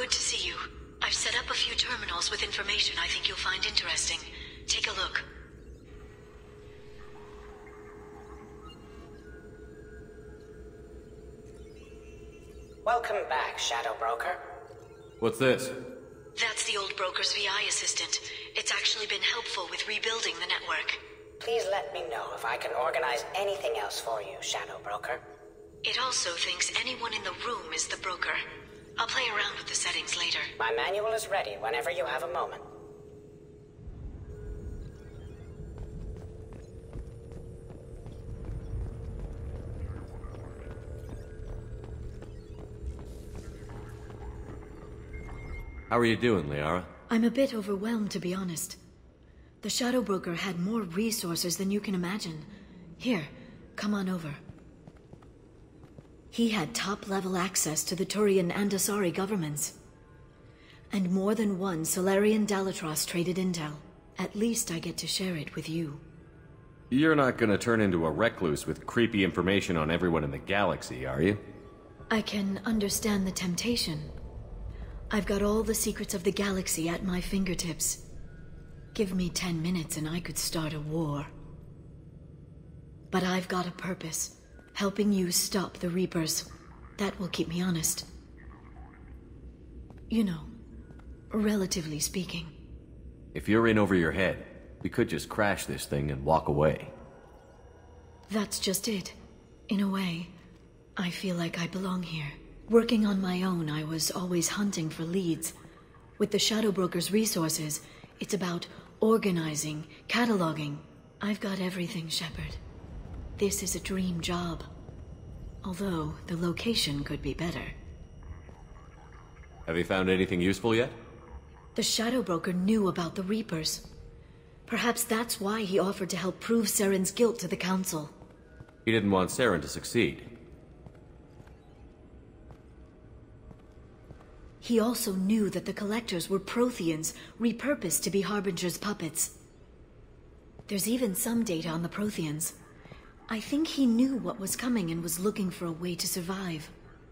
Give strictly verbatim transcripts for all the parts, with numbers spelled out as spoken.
good to see you. I've set up a few terminals with information I think you'll find interesting. Take a look. Welcome back, Shadow Broker. What's this? That's the old broker's V I assistant. It's actually been helpful with rebuilding the network. Please let me know if I can organize anything else for you, Shadow Broker. It also thinks anyone in the room is the broker. I'll play around with the settings later. My manual is ready whenever you have a moment. How are you doing, Liara? I'm a bit overwhelmed, to be honest. The Shadow Broker had more resources than you can imagine. Here, come on over. He had top-level access to the Turian and Asari governments. And more than one Solarian Dalatrass traded intel. At least I get to share it with you. You're not gonna turn into a recluse with creepy information on everyone in the galaxy, are you? I can understand the temptation. I've got all the secrets of the galaxy at my fingertips. Give me ten minutes and I could start a war. But I've got a purpose. Helping you stop the Reapers. That will keep me honest. You know, relatively speaking. If you're in over your head, we could just crash this thing and walk away. That's just it. In a way, I feel like I belong here. Working on my own, I was always hunting for leads. With the Shadow Broker's resources, it's about organizing, cataloging. I've got everything, Shepard. This is a dream job. Although, the location could be better. Have you found anything useful yet? The Shadow Broker knew about the Reapers. Perhaps that's why he offered to help prove Saren's guilt to the Council. He didn't want Saren to succeed. He also knew that the Collectors were Protheans, repurposed to be Harbinger's puppets. There's even some data on the Protheans. I think he knew what was coming and was looking for a way to survive.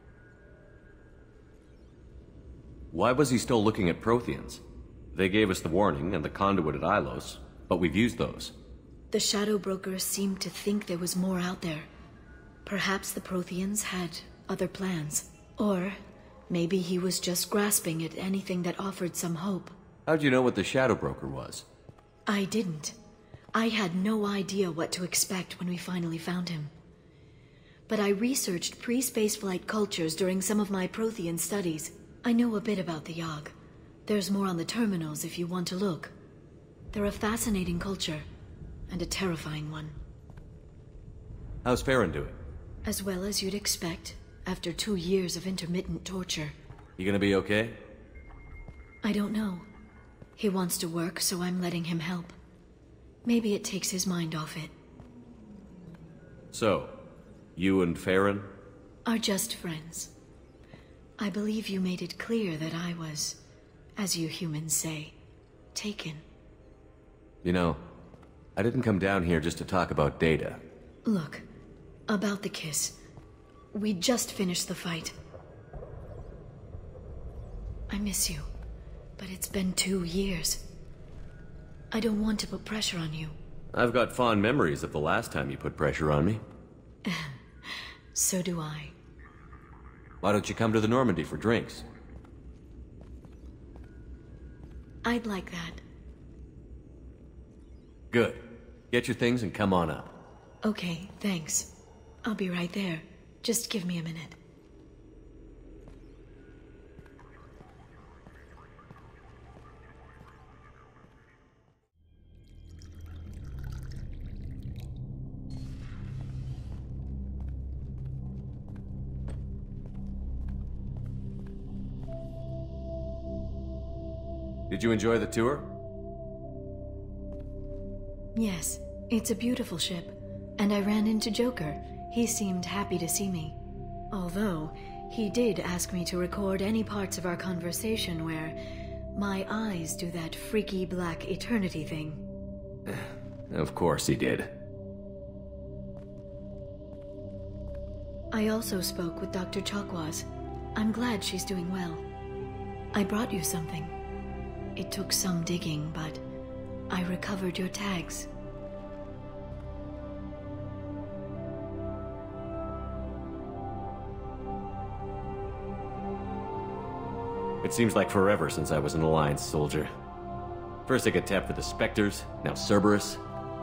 Why was he still looking at Protheans? They gave us the warning and the conduit at Ilos, but we've used those. The Shadow Broker seemed to think there was more out there. Perhaps the Protheans had other plans. Or maybe he was just grasping at anything that offered some hope. How'd you know what the Shadow Broker was? I didn't. I had no idea what to expect when we finally found him. But I researched pre-spaceflight cultures during some of my Prothean studies. I know a bit about the Yogg. There's more on the terminals if you want to look. They're a fascinating culture, and a terrifying one. How's Farron doing? As well as you'd expect, after two years of intermittent torture. You gonna be okay? I don't know. He wants to work, so I'm letting him help. Maybe it takes his mind off it. So, you and Farron? Are just friends. I believe you made it clear that I was, as you humans say, taken. You know, I didn't come down here just to talk about Data. Look, about the kiss. We just finished the fight. I miss you, but it's been two years. I don't want to put pressure on you. I've got fond memories of the last time you put pressure on me. So do I. Why don't you come to the Normandy for drinks? I'd like that. Good. Get your things and come on up. Okay, thanks. I'll be right there. Just give me a minute. Did you enjoy the tour? Yes, it's a beautiful ship. And I ran into Joker. He seemed happy to see me. Although, he did ask me to record any parts of our conversation where my eyes do that freaky black eternity thing. Of course he did. I also spoke with Doctor Chakwas. I'm glad she's doing well. I brought you something. It took some digging, but I recovered your tags. It seems like forever since I was an Alliance soldier. First I get tapped for the Spectres, now Cerberus.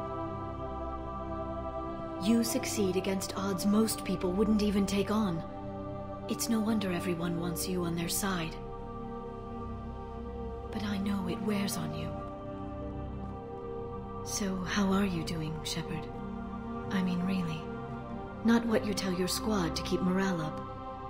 You succeed against odds most people wouldn't even take on. It's no wonder everyone wants you on their side. But I know it wears on you. So how are you doing, Shepard? I mean, really. Not what you tell your squad to keep morale up.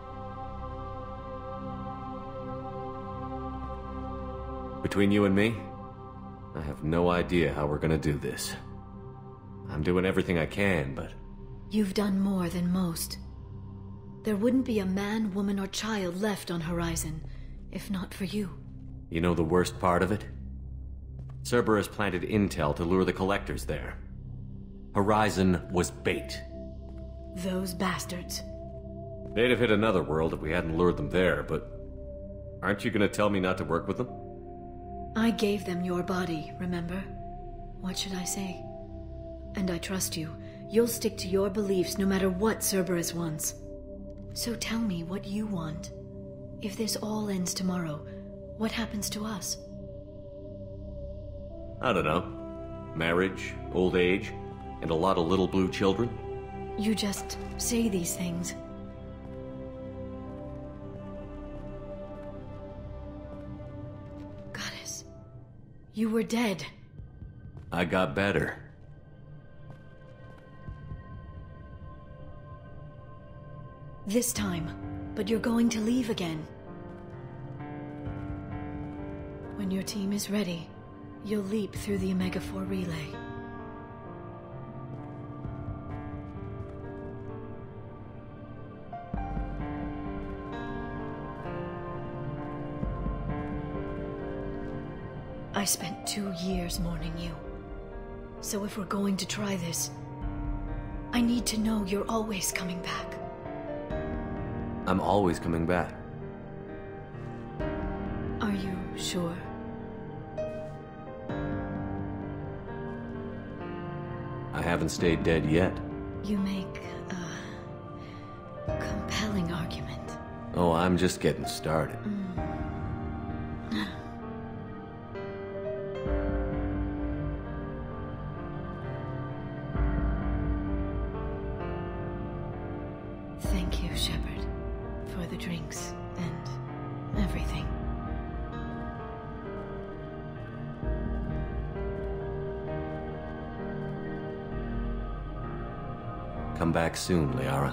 Between you and me, I have no idea how we're gonna do this. I'm doing everything I can, but... You've done more than most. There wouldn't be a man, woman, or child left on Horizon, if not for you. You know the worst part of it? Cerberus planted intel to lure the Collectors there. Horizon was bait. Those bastards. They'd have hit another world if we hadn't lured them there, but... Aren't you gonna tell me not to work with them? I gave them your body, remember? What should I say? And I trust you. You'll stick to your beliefs no matter what Cerberus wants. So tell me what you want. If this all ends tomorrow, what happens to us? I don't know. Marriage, old age, and a lot of little blue children? You just say these things. Goddess, you were dead. I got better. This time, but you're going to leave again. When your team is ready, you'll leap through the Omega four relay. I spent two years mourning you. So if we're going to try this, I need to know you're always coming back. I'm always coming back. Are you sure? I haven't stayed dead yet. You make a compelling argument. Oh, I'm just getting started. Mm. Thank you, Shepard, for the drinks and everything. Come back soon, Liara.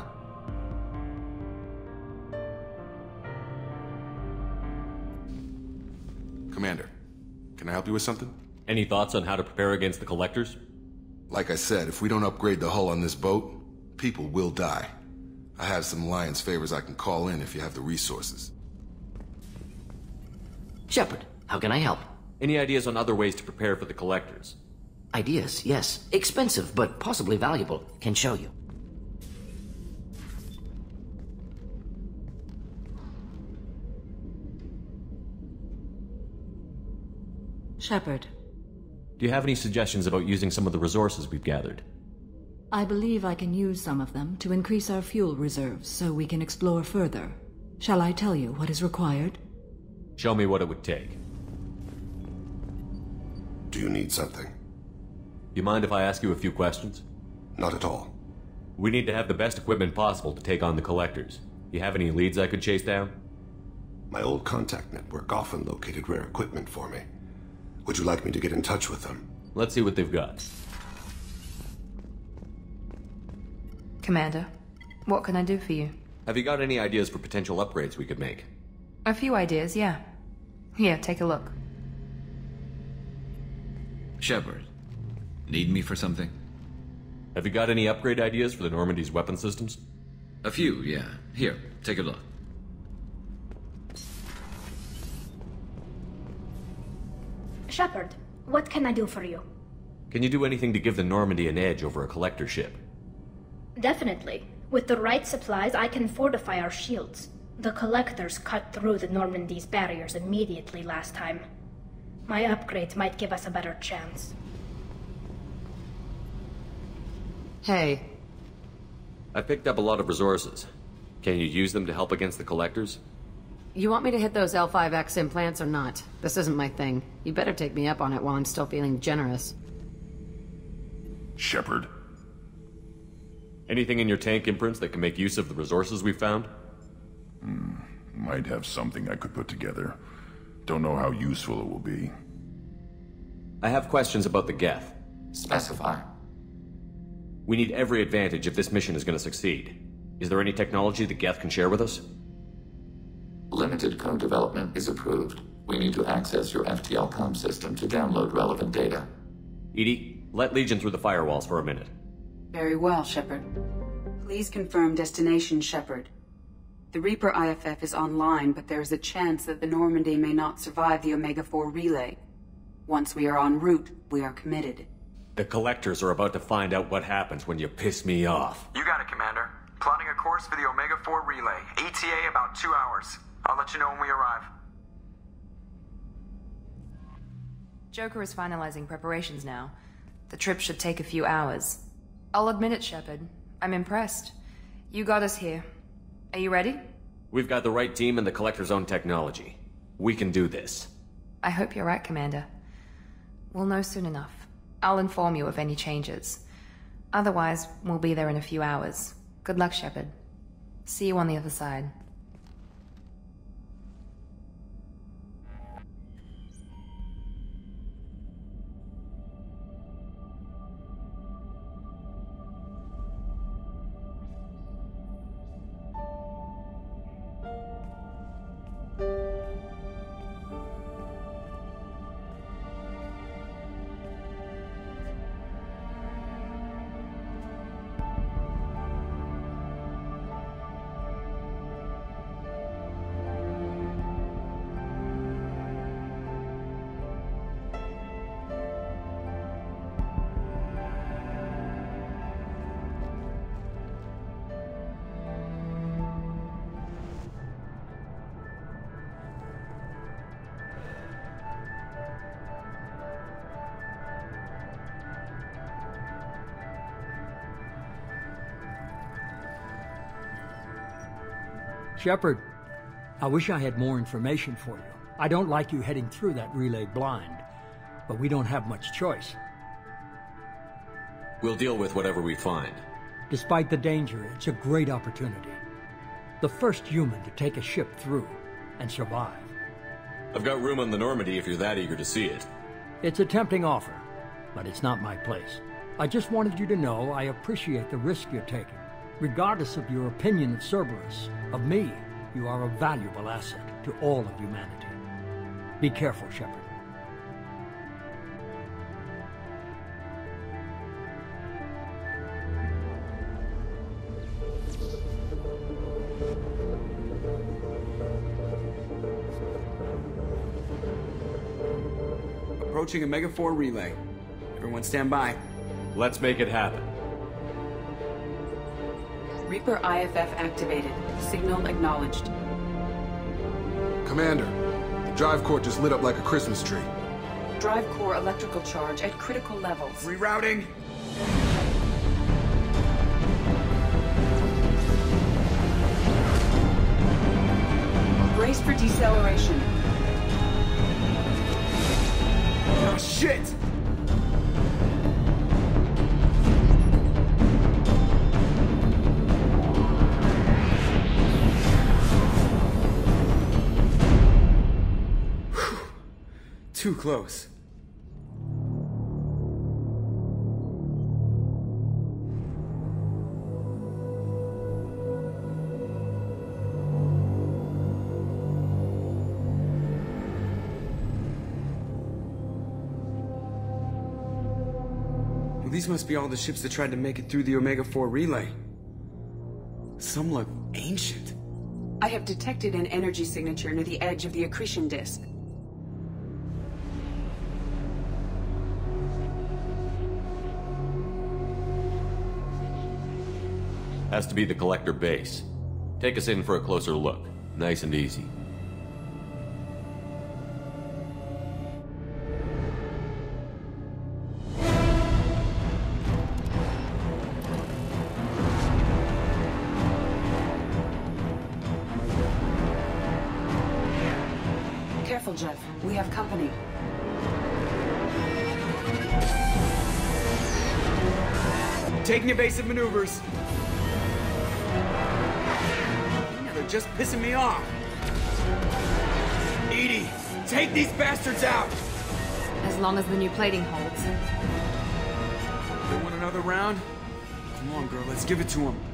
Commander, can I help you with something? Any thoughts on how to prepare against the Collectors? Like I said, if we don't upgrade the hull on this boat, people will die. I have some Alliance favors I can call in if you have the resources. Shepard, how can I help? Any ideas on other ways to prepare for the Collectors? Ideas, yes. Expensive, but possibly valuable. Can show you. Shepard, Do you have any suggestions about using some of the resources we've gathered? I believe I can use some of them to increase our fuel reserves so we can explore further. Shall I tell you what is required? Show me what it would take. Do you need something? You mind if I ask you a few questions? Not at all. We need to have the best equipment possible to take on the Collectors. You have any leads I could chase down? My old contact network often located rare equipment for me. Would you like me to get in touch with them? Let's see what they've got. Commander, what can I do for you? Have you got any ideas for potential upgrades we could make? A few ideas, yeah. Here, take a look. Shepard, need me for something? Have you got any upgrade ideas for the Normandy's weapon systems? A few, yeah. Here, take a look. Shepard, what can I do for you? Can you do anything to give the Normandy an edge over a Collector ship? Definitely. With the right supplies, I can fortify our shields. The Collectors cut through the Normandy's barriers immediately last time. My upgrades might give us a better chance. Hey. I picked up a lot of resources. Can you use them to help against the Collectors? You want me to hit those L five X implants or not? This isn't my thing. You better take me up on it while I'm still feeling generous. Shepard. Anything in your tank imprints that can make use of the resources we found? Hmm. Might have something I could put together. Don't know how useful it will be. I have questions about the Geth. Specify. We need every advantage if this mission is going to succeed. Is there any technology the Geth can share with us? Limited code development is approved. We need to access your F T L com system to download relevant data. Edie, let Legion through the firewalls for a minute. Very well, Shepard. Please confirm destination, Shepard. The Reaper I F F is online, but there is a chance that the Normandy may not survive the Omega four relay. Once we are en route, we are committed. The Collectors are about to find out what happens when you piss me off. You got it, Commander. Plotting a course for the Omega four relay. E T A about two hours. I'll let you know when we arrive. Joker is finalizing preparations now. The trip should take a few hours. I'll admit it, Shepard. I'm impressed. You got us here. Are you ready? We've got the right team and the Collector's own technology. We can do this. I hope you're right, Commander. We'll know soon enough. I'll inform you of any changes. Otherwise, we'll be there in a few hours. Good luck, Shepard. See you on the other side. Shepard, I wish I had more information for you. I don't like you heading through that relay blind, but we don't have much choice. We'll deal with whatever we find. Despite the danger, it's a great opportunity. The first human to take a ship through and survive. I've got room on the Normandy if you're that eager to see it. It's a tempting offer, but it's not my place. I just wanted you to know I appreciate the risk you're taking. Regardless of your opinion of Cerberus, of me, you are a valuable asset to all of humanity. Be careful, Shepard. Approaching Omega four relay. Everyone stand by. Let's make it happen. Reaper I F F activated. Signal acknowledged. Commander, the drive core just lit up like a Christmas tree. Drive core electrical charge at critical levels. Rerouting. Brace for deceleration. Oh, shit! Too close. Well, these must be all the ships that tried to make it through the Omega four relay. Some look ancient. I have detected an energy signature near the edge of the accretion disk. Has to be the Collector base. Take us in for a closer look. Nice and easy. Careful, Jeff. We have company. Taking evasive maneuvers. You know, they're just pissing me off. Edie, take these bastards out! As long as the new plating holds. They want another round? Come on, girl, let's give it to them.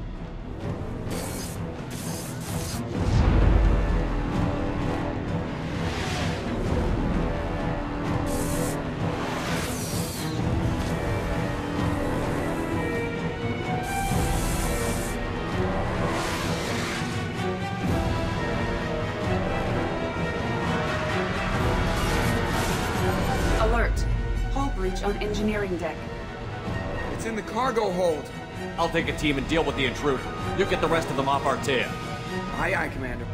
On engineering deck. It's in the cargo hold. I'll take a team and deal with the intruder. You get the rest of them off our tail. Aye, aye, Commander.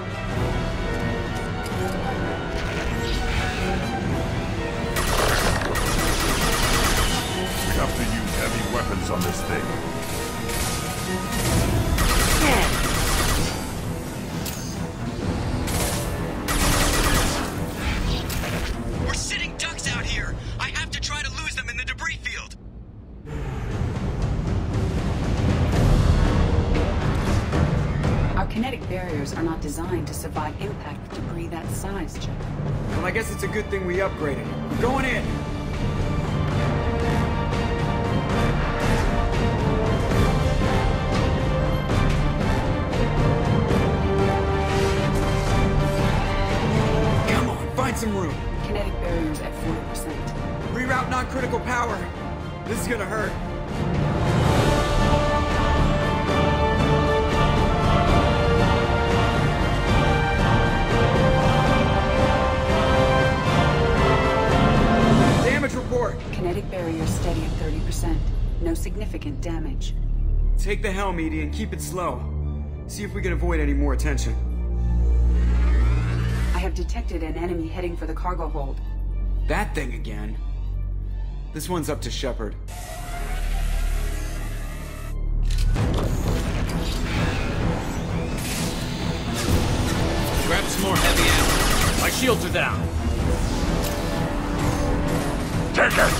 We have to use heavy weapons on this thing. We're sitting ducks out here. I have to try to lose them in the debris field. Our kinetic barriers are not designed to survive impact with debris that size, Jeff. Well, I guess it's a good thing we upgraded. We're going in. Come on, find some room. Kinetic barriers at forty percent. Reroute non-critical power. This is gonna hurt. Damage report. Kinetic barriers steady at thirty percent. No significant damage. Take the helm, Edie, and keep it slow. See if we can avoid any more attention. I have detected an enemy heading for the cargo hold. That thing again. This one's up to Shepard. Grab some more heavy ammo. My shields are down. Take it!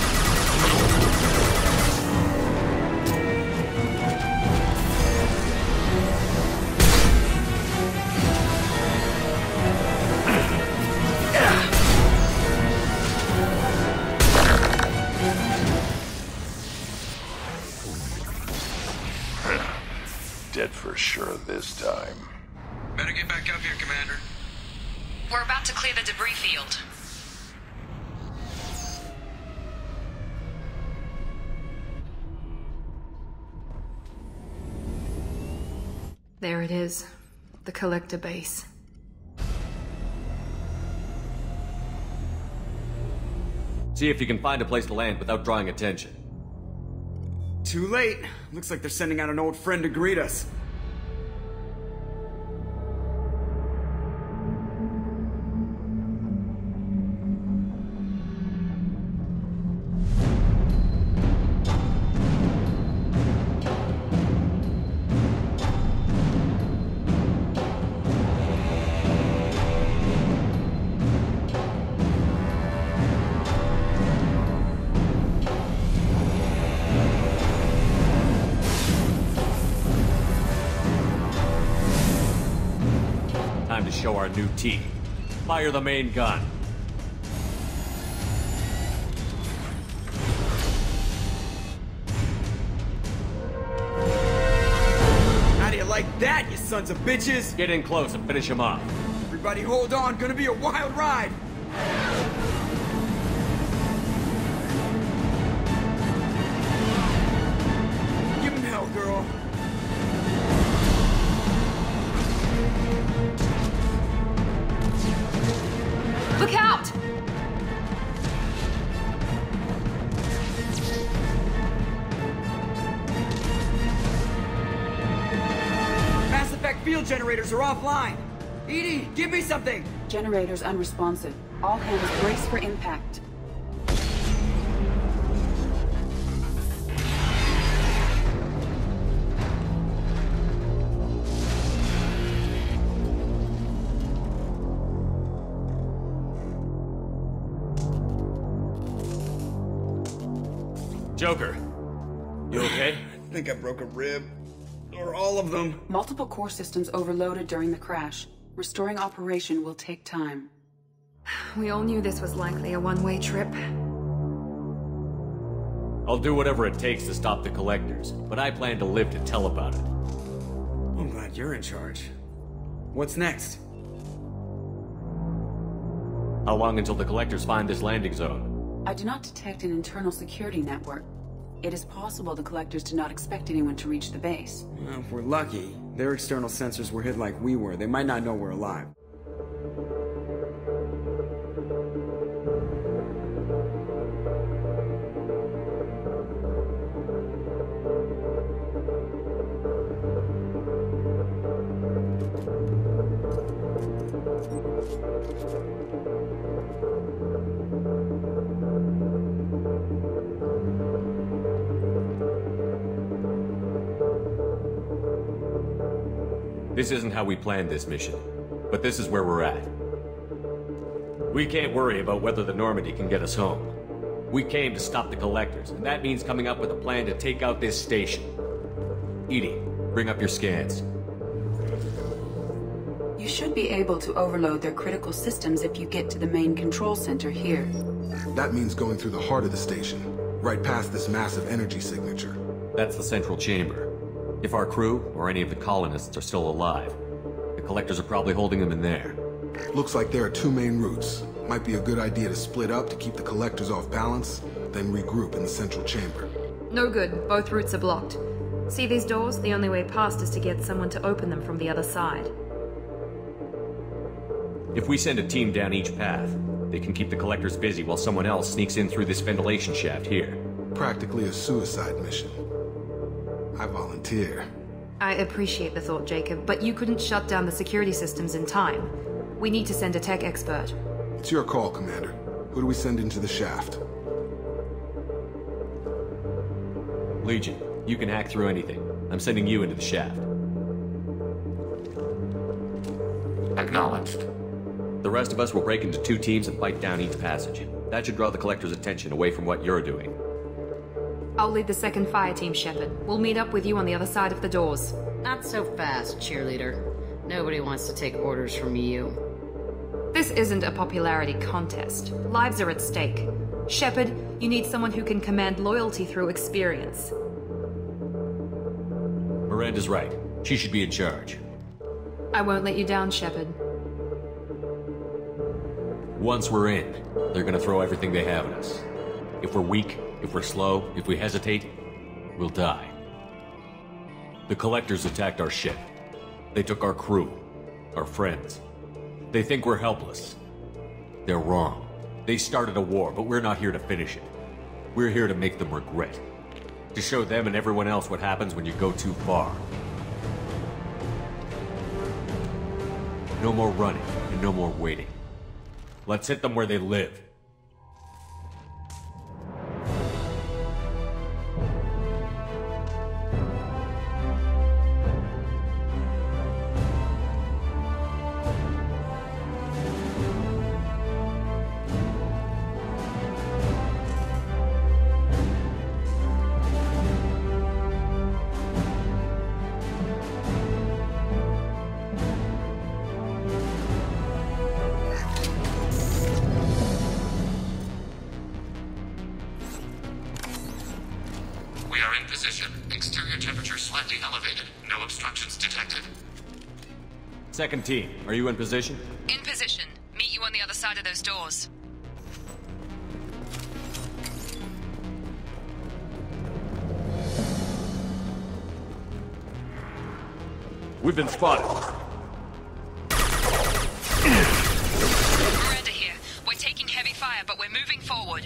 Dead for sure this time. Better get back up here, Commander. We're about to clear the debris field. There it is. The collector base. See if you can find a place to land without drawing attention. Too late. Looks like they're sending out an old friend to greet us. Time to show our new teeth. Fire the main gun. How do you like that, you sons of bitches? Get in close and finish him off. Everybody hold on, gonna be a wild ride! Give him hell, girl. Look out! Mass effect field generators are offline. Edie, give me something! Generators unresponsive. All hands brace for impact. Joker, you okay? I think I broke a rib. Or all of them. Multiple core systems overloaded during the crash. Restoring operation will take time. We all knew this was likely a one-way trip. I'll do whatever it takes to stop the Collectors, but I plan to live to tell about it. I'm glad you're in charge. What's next? How long until the Collectors find this landing zone? I do not detect an internal security network. It is possible the Collectors do not expect anyone to reach the base. Well, if we're lucky, their external sensors were hid like we were. They might not know we're alive. This isn't how we planned this mission, but this is where we're at. We can't worry about whether the Normandy can get us home. We came to stop the Collectors, and that means coming up with a plan to take out this station. Edie, bring up your scans. You should be able to overload their critical systems if you get to the main control center here. That means going through the heart of the station, right past this massive energy signature. That's the central chamber. If our crew, or any of the colonists, are still alive, the Collectors are probably holding them in there. Looks like there are two main routes. Might be a good idea to split up to keep the Collectors off balance, then regroup in the central chamber. No good. Both routes are blocked. See these doors? The only way past is to get someone to open them from the other side. If we send a team down each path, they can keep the Collectors busy while someone else sneaks in through this ventilation shaft here. Practically a suicide mission. I volunteer. I appreciate the thought, Jacob, but you couldn't shut down the security systems in time. We need to send a tech expert. It's your call, Commander. Who do we send into the shaft? Legion, you can hack through anything. I'm sending you into the shaft. Acknowledged. The rest of us will break into two teams and fight down each passage. That should draw the Collectors' attention away from what you're doing. I'll lead the second fire team, Shepard. We'll meet up with you on the other side of the doors. Not so fast, cheerleader. Nobody wants to take orders from you. This isn't a popularity contest. Lives are at stake. Shepard, you need someone who can command loyalty through experience. Miranda's right. She should be in charge. I won't let you down, Shepard. Once we're in, they're gonna throw everything they have at us. If we're weak, if we're slow, if we hesitate, we'll die. The Collectors attacked our ship. They took our crew, our friends. They think we're helpless. They're wrong. They started a war, but we're not here to finish it. We're here to make them regret. To show them and everyone else what happens when you go too far. No more running, and no more waiting. Let's hit them where they live. Second team, are you in position? In position. Meet you on the other side of those doors. We've been spotted. Miranda here. We're taking heavy fire, but we're moving forward.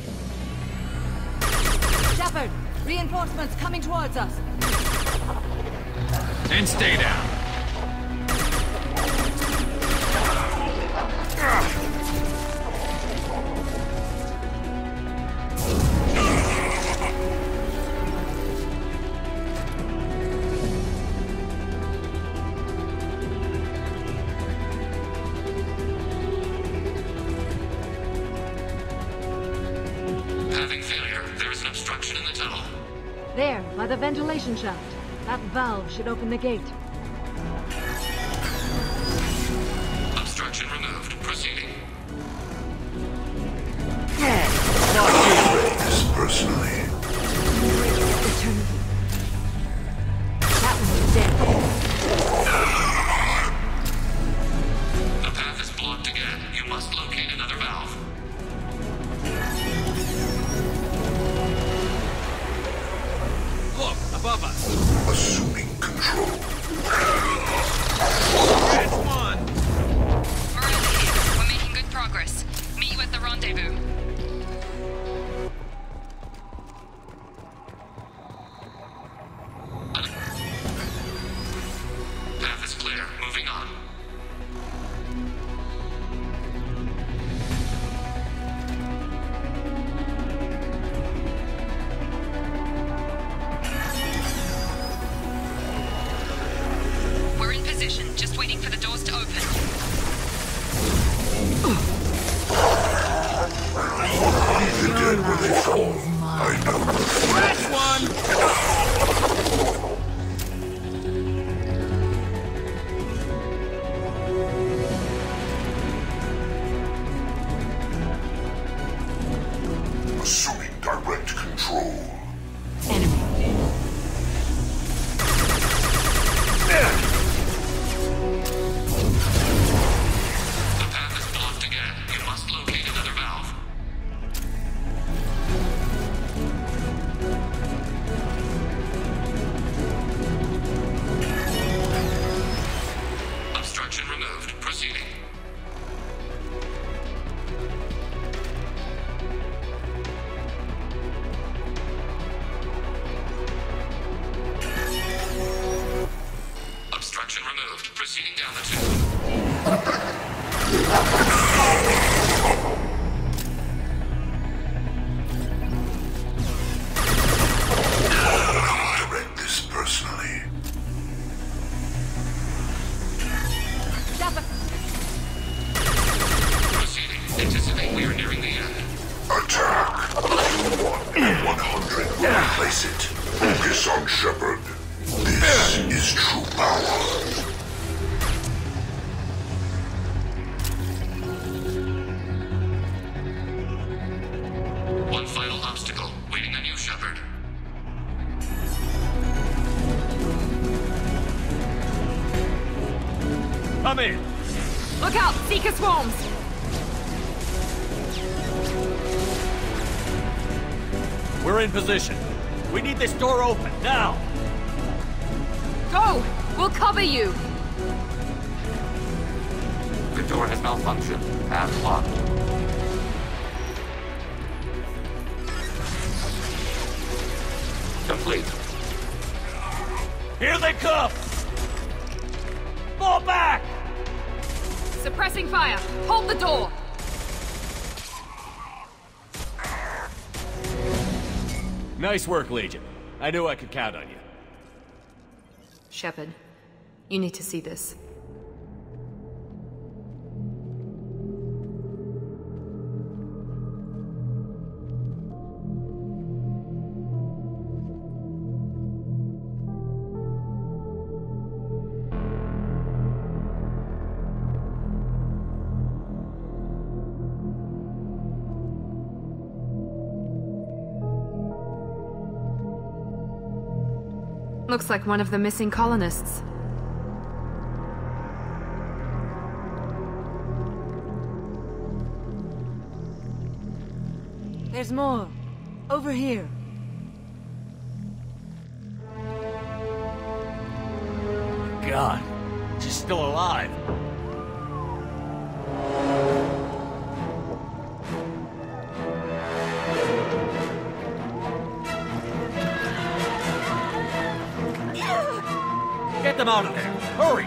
Shepard! Reinforcements coming towards us! And stay down. By the ventilation shaft. That valve should open the gate. Obstruction removed. Proceeding. This personally. That one's dead. The path is blocked again. You must locate another valve. Look, above us. Assuming control. Red one. Miranda here. We're making good progress. Meet you at the rendezvous. Path is clear. Moving on. We're in position, just waiting for the doors to open. Leave the dead where they fall. I know. Red one. Assuming direct control. The path is blocked again. You must locate another valve. Obstruction removed. Proceeding. Obstruction removed. Proceeding down the tube. Direct this personally. Proceeding. Anticipate we are nearing the end. Attack. one one hundred will replace it. Focus on Shepard. This is true power. One final obstacle. Waiting on you, Shepard. Come in. Look out! Seeker swarms! We're in position. We need this door open, now! Go! We'll cover you! The door has malfunctioned. Path locked. Complete. Here they come! Fall back! Suppressing fire! Hold the door! Nice work, Legion. I knew I could count on you. Shepard, you need to see this. Looks like one of the missing colonists. There's more. Over here. God, she's still alive. Get them out of there! Hurry!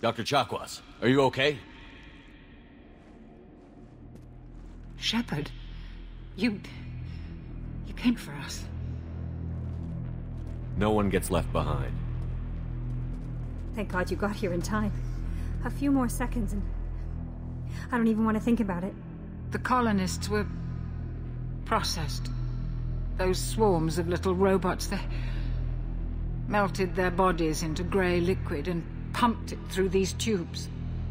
Doctor Chakwas, are you okay? Shepard, you... you came for us. No one gets left behind. Thank God you got here in time. A few more seconds and... I don't even want to think about it. The colonists were... processed. Those swarms of little robots, they... melted their bodies into grey liquid and pumped it through these tubes.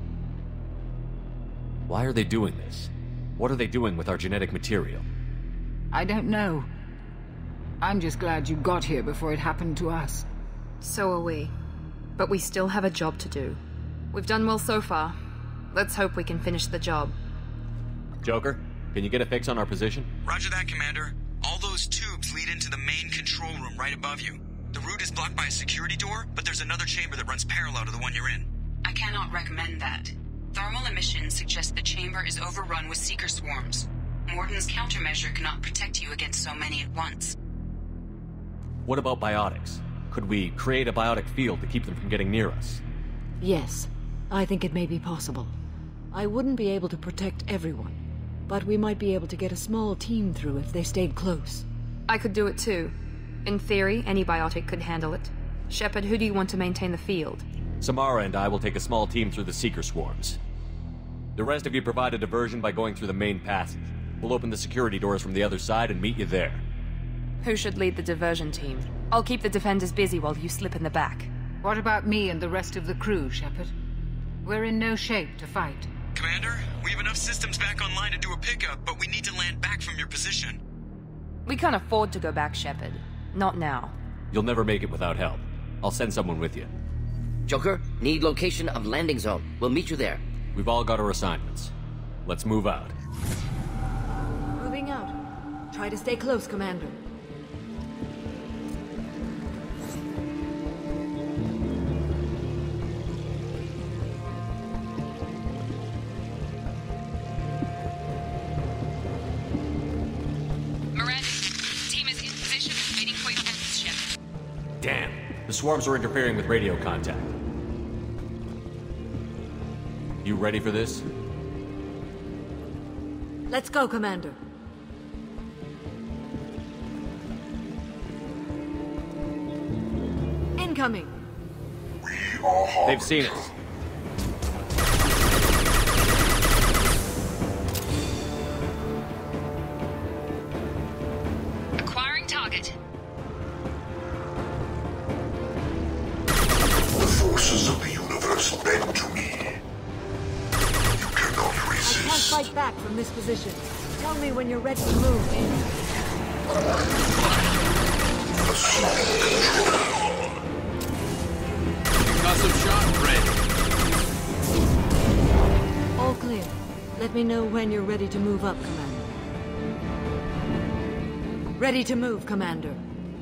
Why are they doing this? What are they doing with our genetic material? I don't know. I'm just glad you got here before it happened to us. So are we. But we still have a job to do. We've done well so far. Let's hope we can finish the job. Joker, can you get a fix on our position? Roger that, Commander. All those tubes lead into the main control room right above you. The route is blocked by a security door, but there's another chamber that runs parallel to the one you're in. I cannot recommend that. Thermal emissions suggest the chamber is overrun with seeker swarms. Morden's countermeasure cannot protect you against so many at once. What about biotics? Could we create a biotic field to keep them from getting near us? Yes, I think it may be possible. I wouldn't be able to protect everyone, but we might be able to get a small team through if they stayed close. I could do it too. In theory, any biotic could handle it. Shepard, who do you want to maintain the field? Samara and I will take a small team through the Seeker swarms. The rest of you provide a diversion by going through the main passage. We'll open the security doors from the other side and meet you there. Who should lead the diversion team? I'll keep the defenders busy while you slip in the back. What about me and the rest of the crew, Shepard? We're in no shape to fight. Commander, we have enough systems back online to do a pickup, but we need to land back from your position. We can't afford to go back, Shepard. Not now. You'll never make it without help. I'll send someone with you. Joker, need location of landing zone. We'll meet you there. We've all got our assignments. Let's move out. Moving out. Try to stay close, Commander. Miranda, team is in position and waiting for your orders, Shepard. Damn. The swarms are interfering with radio contact. You ready for this? Let's go, Commander. Incoming. They've seen us. Acquiring target. The forces of the universe bend to me. You cannot resist. I can't fight back from this position. Tell me when you're ready to move. Assuming control. Concussive shot ready. All clear. Let me know when you're ready to move up, Commander. Ready to move, Commander.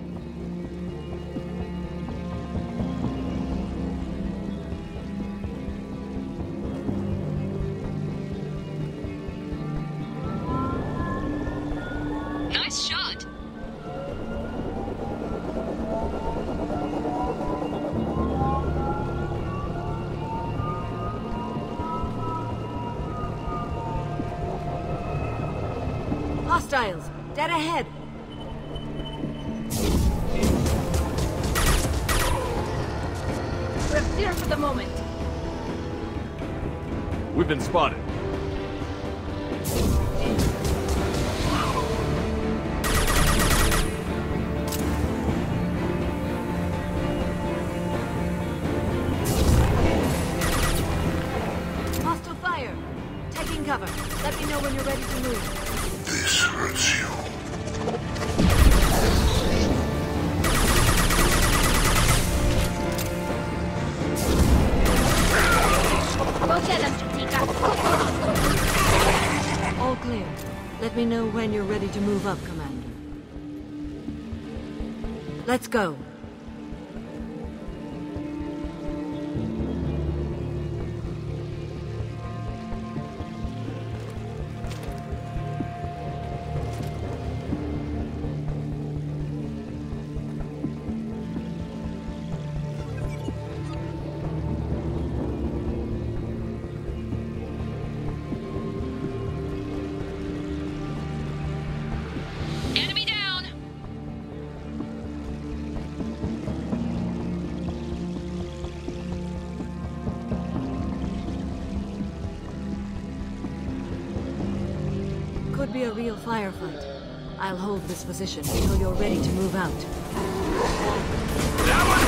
Nice shot. Hostiles, dead ahead. We're clear for the moment. We've been spotted. Hostile fire. Taking cover. Let me know when you're ready to move. This hurts you. Go get him, Jatika. All clear. Let me know when you're ready to move up, Commander. Let's go. could be a real firefight. I'll hold this position until you're ready to move out. That one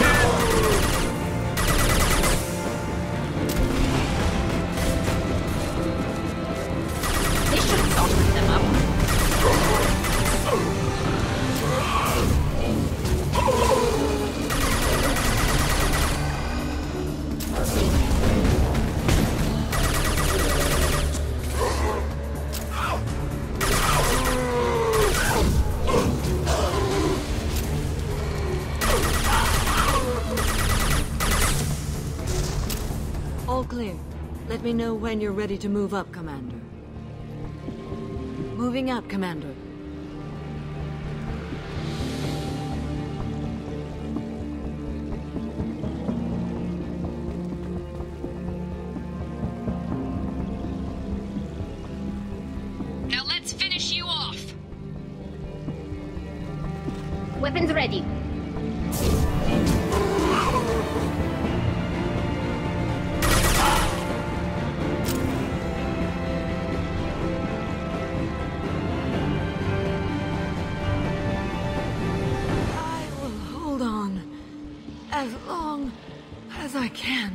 They should have softened them up. All clear. Let me know when you're ready to move up, Commander. Moving out, Commander. Now let's finish you off. Weapons ready. I will hold on as long as I can.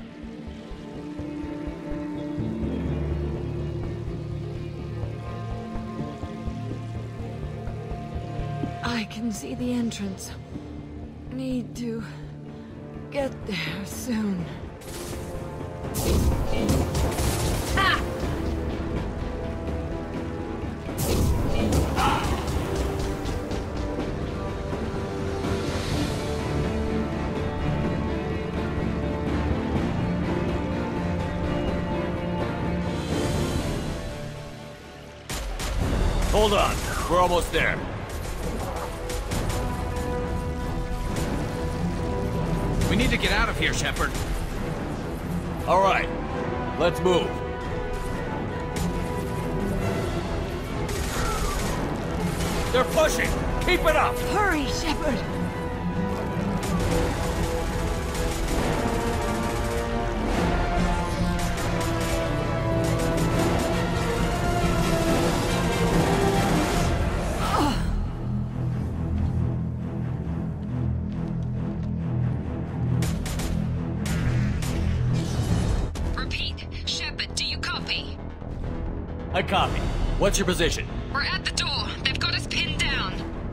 I can see the entrance. Need to get there soon. Ha! Hold on. We're almost there. We need to get out of here, Shepard. All right. Let's move. They're pushing! Keep it up! Hurry, Shepard! Repeat. Shepard, do you copy? I copy. What's your position? We're at the door. They've got us pinned down.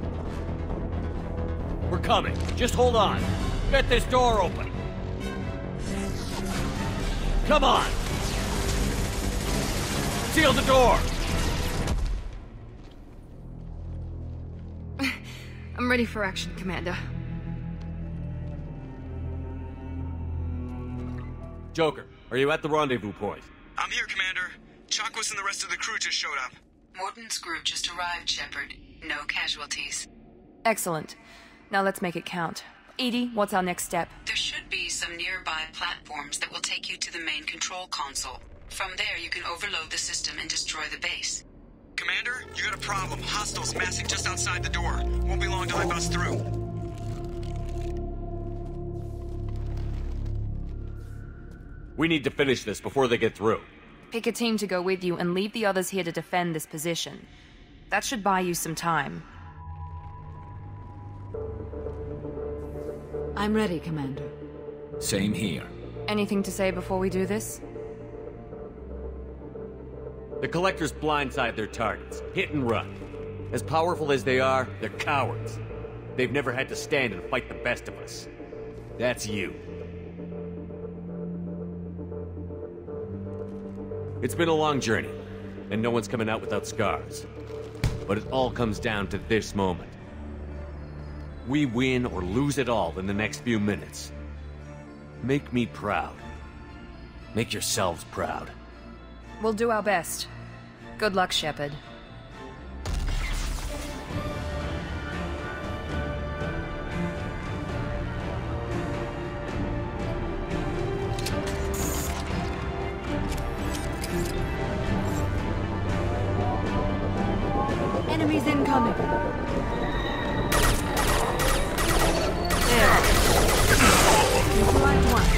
We're coming. Just hold on. Get this door open. Come on! Seal the door! I'm ready for action, Commander. Joker, are you at the rendezvous point? I'm here, Commander. Chakwas and the rest of the crew just showed up. Morton's group just arrived, Shepard. No casualties. Excellent. Now let's make it count. Edie, what's our next step? There should be some nearby platforms that will take you to the main control console. From there, you can overload the system and destroy the base. Commander, you got a problem. Hostiles massing just outside the door. Won't be long till I bust through. We need to finish this before they get through. Pick a team to go with you and leave the others here to defend this position. That should buy you some time. I'm ready, Commander. Same here. Anything to say before we do this? The Collectors blindside their targets. Hit and run. As powerful as they are, they're cowards. They've never had to stand and fight the best of us. That's you. It's been a long journey, and no one's coming out without scars. But it all comes down to this moment. We win or lose it all in the next few minutes. Make me proud. Make yourselves proud. We'll do our best. Good luck, Shepard. Enemies incoming. There. Neutralize one.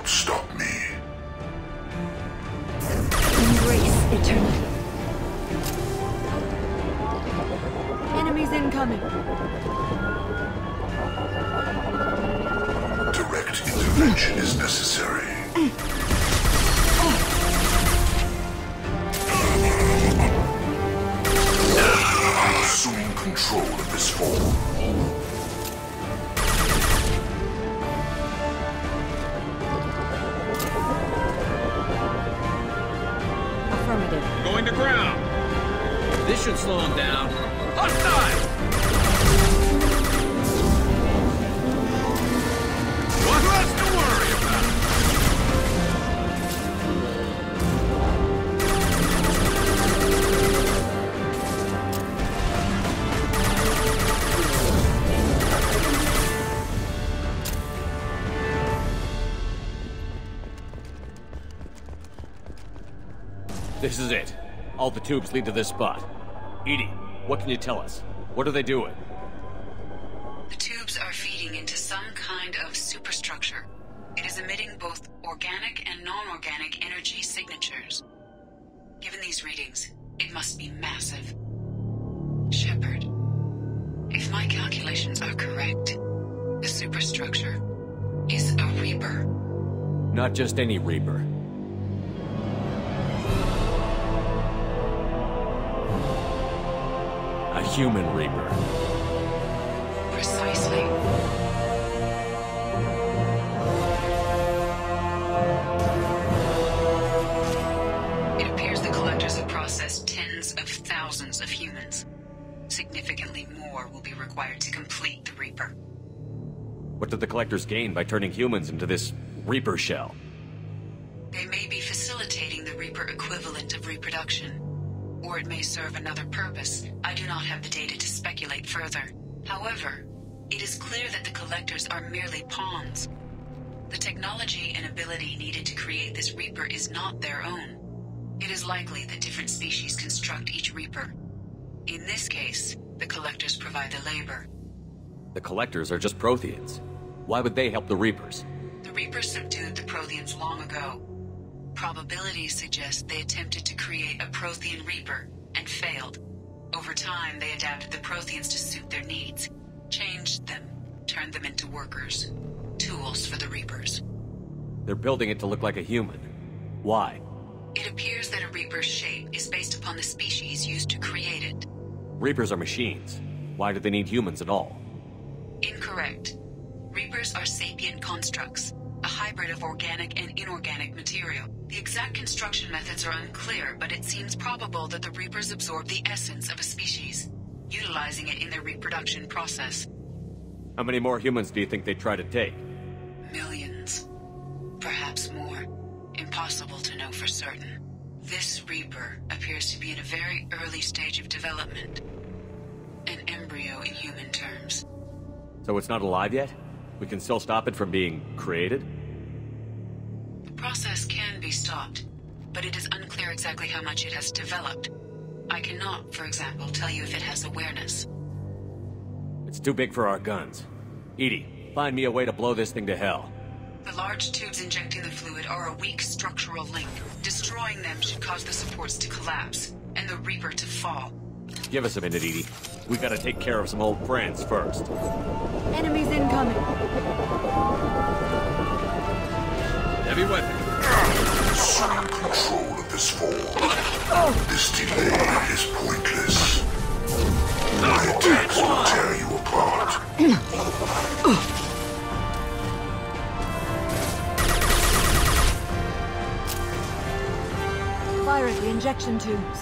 stop me. Embrace eternity. Enemies incoming. Direct intervention is necessary. Assuming control of this form. Affirmative. Going to ground. This should slow him down. Hostile! What else to worry about? This is it. All the tubes lead to this spot. Edie, what can you tell us? What are they doing? The tubes are feeding into some kind of superstructure. It is emitting both organic and non-organic energy signatures. Given these readings, it must be massive. Shepard, if my calculations are correct, the superstructure is a Reaper. Not just any Reaper. A human Reaper. Precisely. It appears the Collectors have processed tens of thousands of humans. Significantly more will be required to complete the Reaper. What did the Collectors gain by turning humans into this Reaper shell? They may be facilitating the Reaper equivalent of reproduction. Or it may serve another purpose. I do not have the data to speculate further. However, it is clear that the Collectors are merely pawns. The technology and ability needed to create this Reaper is not their own. It is likely that different species construct each Reaper. In this case, the Collectors provide the labor. The Collectors are just Protheans. Why would they help the Reapers? The Reapers subdued the Protheans long ago. Probabilities suggest they attempted to create a Prothean Reaper and failed. Over time, they adapted the Protheans to suit their needs, changed them, turned them into workers, tools for the Reapers. They're building it to look like a human. Why? It appears that a Reaper's shape is based upon the species used to create it. Reapers are machines. Why do they need humans at all? Incorrect. Reapers are sapient constructs, a hybrid of organic and inorganic material. The exact construction methods are unclear, but it seems probable that the Reapers absorb the essence of a species, utilizing it in their reproduction process. How many more humans do you think they'd try to take? Millions. Perhaps more. Impossible to know for certain. This Reaper appears to be in a very early stage of development. An embryo in human terms. So it's not alive yet? We can still stop it from being created? The process can be stopped, but it is unclear exactly how much it has developed. I cannot, for example, tell you if it has awareness. It's too big for our guns. Edie, find me a way to blow this thing to hell. The large tubes injecting the fluid are a weak structural link. Destroying them should cause the supports to collapse, and the Reaper to fall. Give us a minute, Edie. We gotta take care of some old friends first. Enemies incoming. Heavy weapon. Assuming control of this form. This delay is pointless. My attacks will tear you apart. Fire at the injection tubes.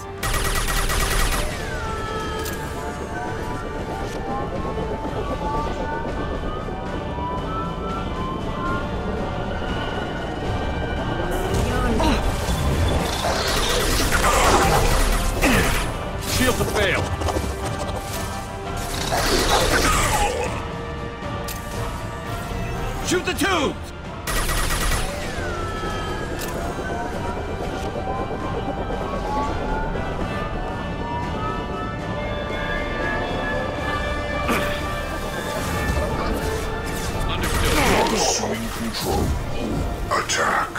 Shields have failed. Shoot the tubes! Assuming control. attack.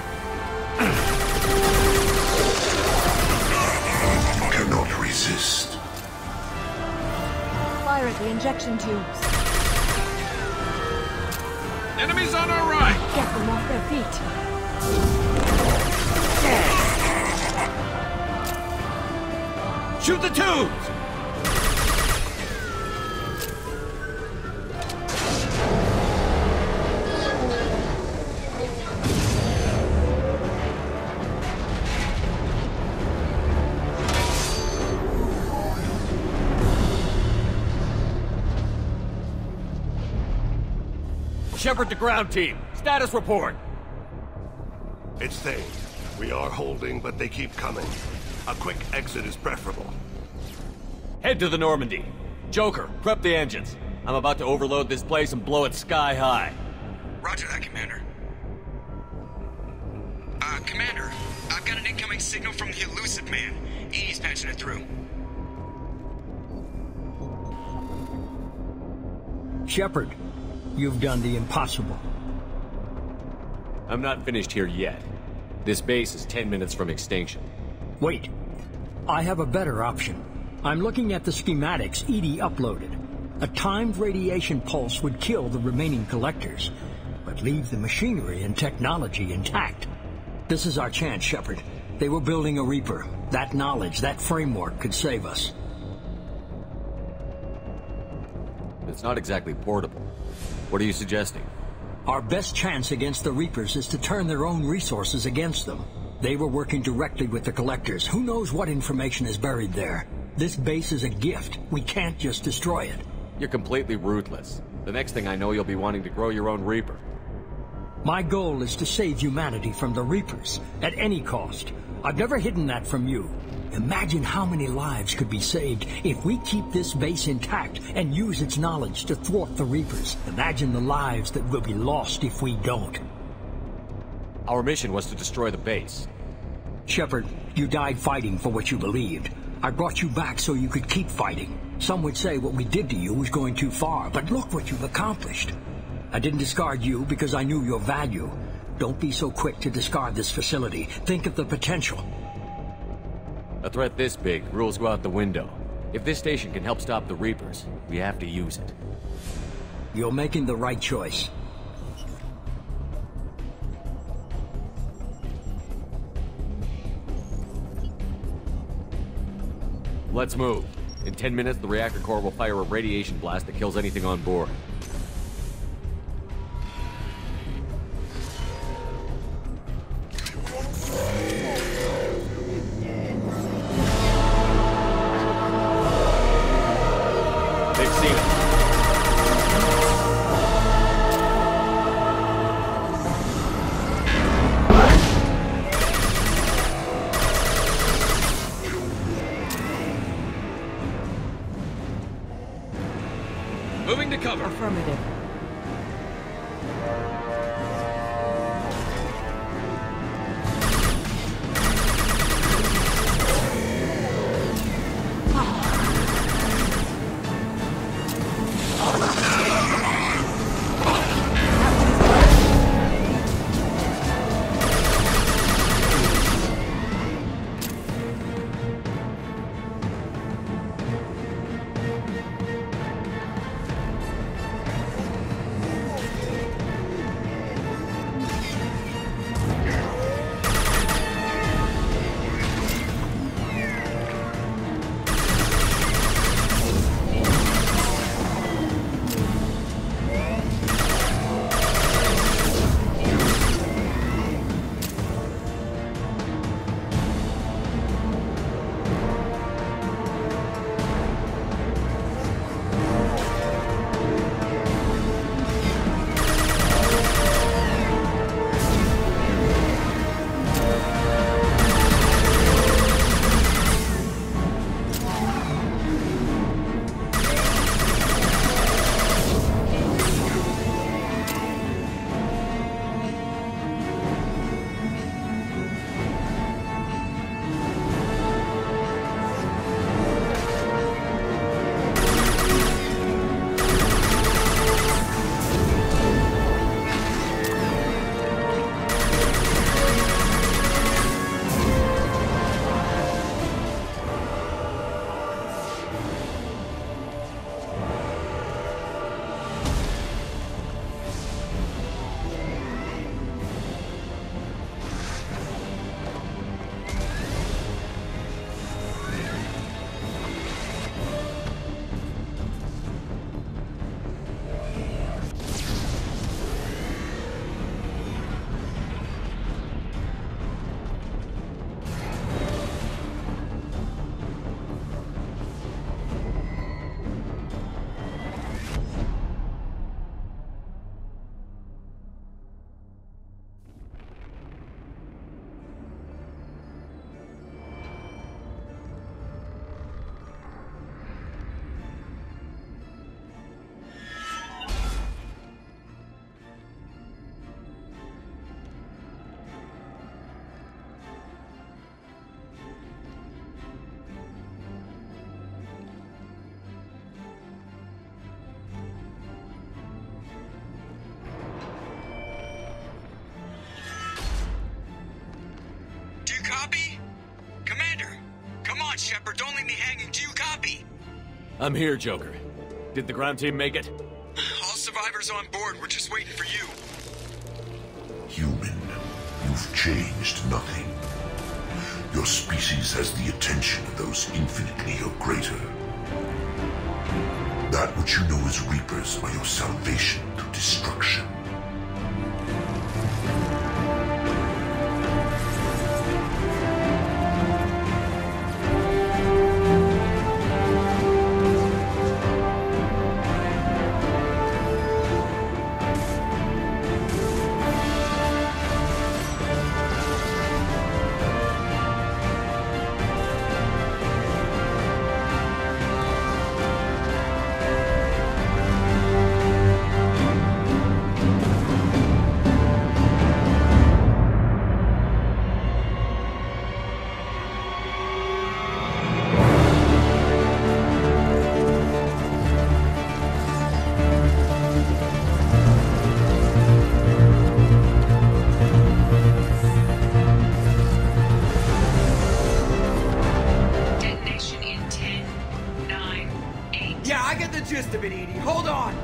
Cannot resist. Fire at the injection tubes. Enemies on our right! Get them off their feet. Shoot the tubes! Shepard to ground team. Status report. It's Thane. We are holding, but they keep coming. A quick exit is preferable. Head to the Normandy. Joker, prep the engines. I'm about to overload this place and blow it sky high. Roger that, Commander. Uh, Commander, I've got an incoming signal from the Elusive Man. Edie's patching it through. Shepard, you've done the impossible. I'm not finished here yet. This base is ten minutes from extinction. Wait. I have a better option. I'm looking at the schematics Edie uploaded. A timed radiation pulse would kill the remaining collectors, but leave the machinery and technology intact. This is our chance, Shepard. They were building a Reaper. That knowledge, that framework could save us. It's not exactly portable. What are you suggesting? Our best chance against the Reapers is to turn their own resources against them. They were working directly with the Collectors. Who knows what information is buried there? This base is a gift. We can't just destroy it. You're completely ruthless. The next thing I know, you'll be wanting to grow your own Reaper. My goal is to save humanity from the Reapers, at any cost. I've never hidden that from you. Imagine how many lives could be saved if we keep this base intact and use its knowledge to thwart the Reapers. Imagine the lives that will be lost if we don't. Our mission was to destroy the base. Shepard, you died fighting for what you believed. I brought you back so you could keep fighting. Some would say what we did to you was going too far, but look what you've accomplished. I didn't discard you because I knew your value. Don't be so quick to discard this facility. Think of the potential. A threat this big, rules go out the window. If this station can help stop the Reapers, we have to use it. You're making the right choice. Let's move. In ten minutes, the reactor core will fire a radiation blast that kills anything on board. Moving to cover. Affirmative. I'm here, Joker. Did the ground team make it? All survivors on board. We're just waiting for you. Human, you've changed nothing. Your species has the attention of those infinitely or greater. That which you know as Reapers are your salvation through destruction. Gist of it, Edie. Hold on!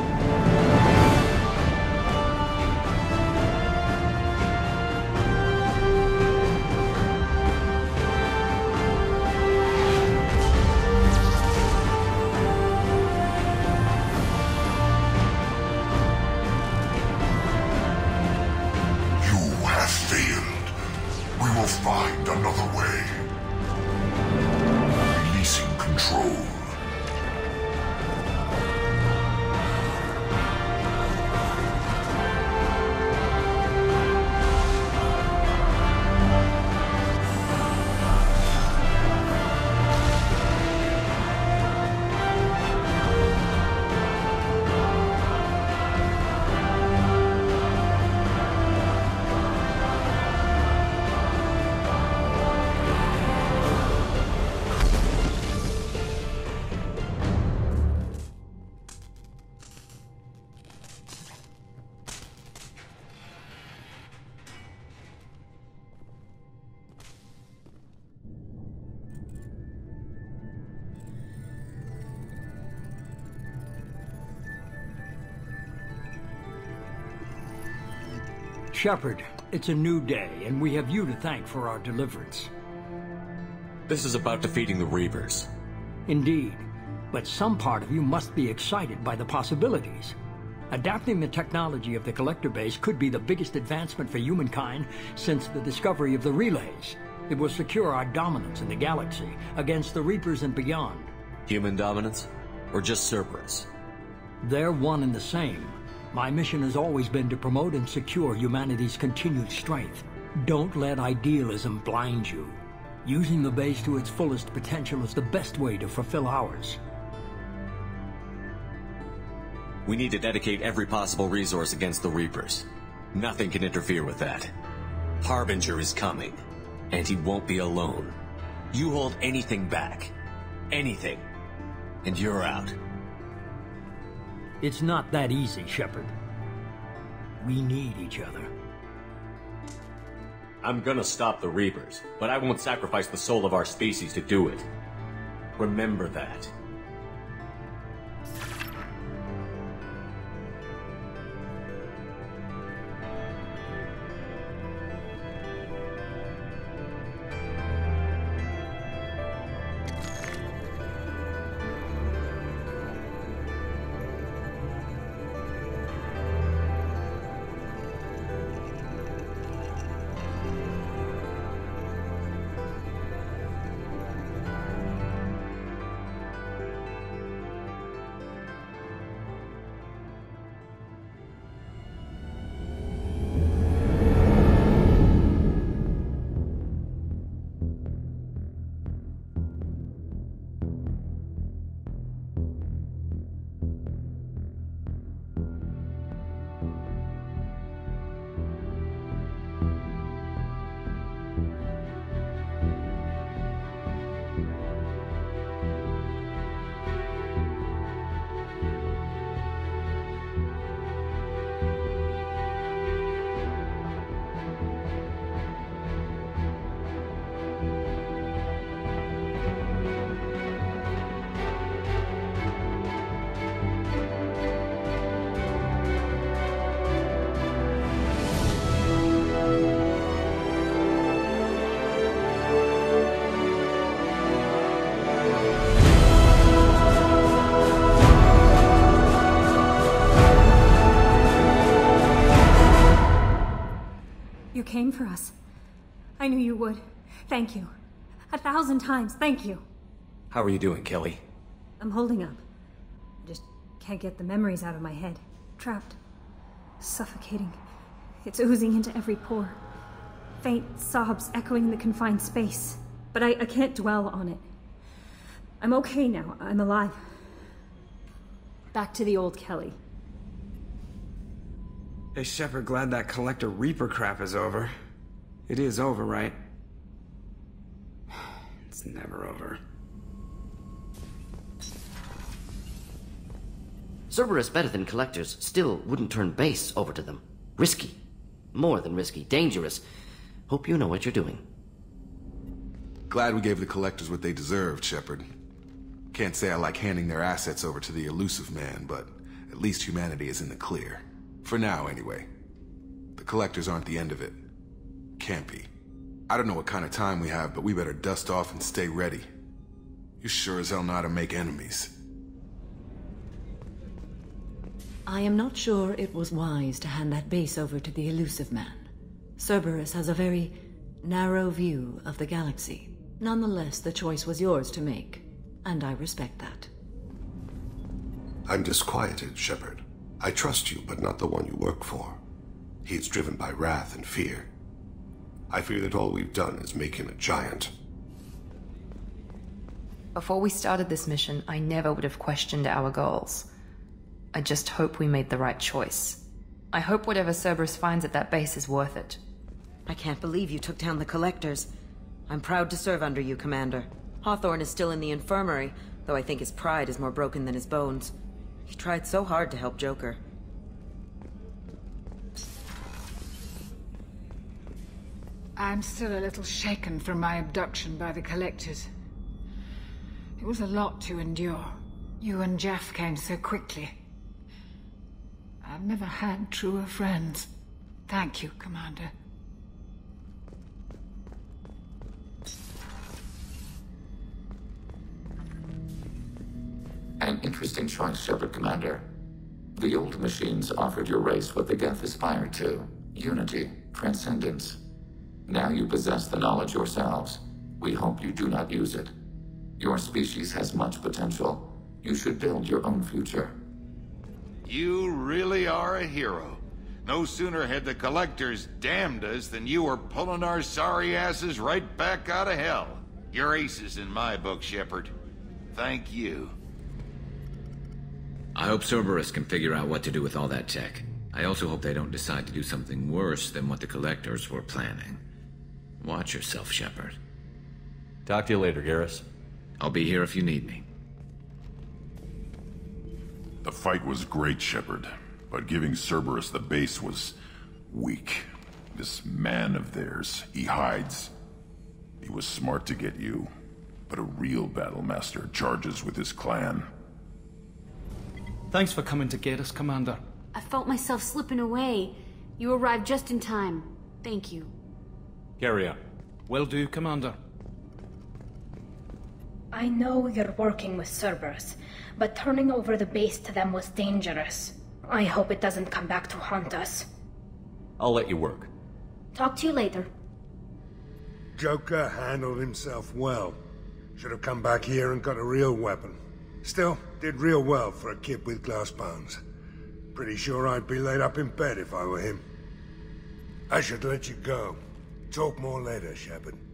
You have failed. We will find another way. Releasing control. Shepard, it's a new day, and we have you to thank for our deliverance. This is about defeating the Reapers. Indeed, but some part of you must be excited by the possibilities. Adapting the technology of the Collector base could be the biggest advancement for humankind since the discovery of the relays. It will secure our dominance in the galaxy against the Reapers and beyond. Human dominance? Or just Cerberus? They're one and the same. My mission has always been to promote and secure humanity's continued strength. Don't let idealism blind you. Using the base to its fullest potential is the best way to fulfill ours. We need to dedicate every possible resource against the Reapers. Nothing can interfere with that. Harbinger is coming, and he won't be alone. You hold anything back, anything, and you're out. It's not that easy, Shepard. We need each other. I'm gonna stop the Reapers, but I won't sacrifice the soul of our species to do it. Remember that. You came for us. I knew you would. Thank you. A thousand times, thank you. How are you doing, Kelly? I'm holding up. I just can't get the memories out of my head. Trapped. Suffocating. It's oozing into every pore. Faint sobs echoing the confined space. But I, I can't dwell on it. I'm okay now. I'm alive. Back to the old Kelly. Hey, Shepard, glad that Collector Reaper crap is over. It is over, right? It's never over. Cerberus, better than Collectors, still wouldn't turn base over to them. Risky. More than risky. Dangerous. Hope you know what you're doing. Glad we gave the Collectors what they deserved, Shepard. Can't say I like handing their assets over to the Illusive Man, but at least humanity is in the clear. For now, anyway. The Collectors aren't the end of it. Can't be. I don't know what kind of time we have, but we better dust off and stay ready. You sure as hell know how to make enemies. I am not sure it was wise to hand that base over to the Illusive Man. Cerberus has a very narrow view of the galaxy. Nonetheless, the choice was yours to make, and I respect that. I'm disquieted, Shepard. I trust you, but not the one you work for. He is driven by wrath and fear. I fear that all we've done is make him a giant. Before we started this mission, I never would have questioned our goals. I just hope we made the right choice. I hope whatever Cerberus finds at that base is worth it. I can't believe you took down the Collectors. I'm proud to serve under you, Commander. Hawthorne is still in the infirmary, though I think his pride is more broken than his bones. He tried so hard to help Joker. I'm still a little shaken from my abduction by the Collectors. It was a lot to endure. You and Jeff came so quickly. I've never had truer friends. Thank you, Commander. An interesting choice, Shepard, Commander. The old machines offered your race what the Geth aspired to. Unity, transcendence. Now you possess the knowledge yourselves. We hope you do not use it. Your species has much potential. You should build your own future. You really are a hero. No sooner had the Collectors damned us than you were pulling our sorry asses right back out of hell. You're aces in my book, Shepard. Thank you. I hope Cerberus can figure out what to do with all that tech. I also hope they don't decide to do something worse than what the Collectors were planning. Watch yourself, Shepard. Talk to you later, Garrus. I'll be here if you need me. The fight was great, Shepard, but giving Cerberus the base was weak. This man of theirs, he hides. He was smart to get you, but a real Battlemaster charges with his clan. Thanks for coming to get us, Commander. I felt myself slipping away. You arrived just in time. Thank you. Carry on. Will do, Commander. I know you're working with Cerberus, but turning over the base to them was dangerous. I hope it doesn't come back to haunt us. I'll let you work. Talk to you later. Joker handled himself well. Should have come back here and got a real weapon. Still, did real well for a kid with glass bones. Pretty sure I'd be laid up in bed if I were him. I should let you go. Talk more later, Shepard.